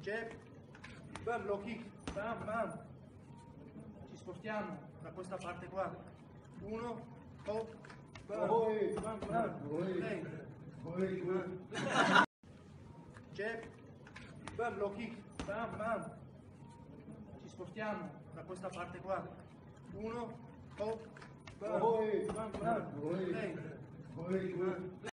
Jab, bam, low kick, bam, bam. Ci spostiamo da questa parte qua. 1, oh, bam, bam, bam. Jab, bam, low kick, bam, bam. Ci spostiamo da questa parte qua. 1, oh, bam, bam, bam.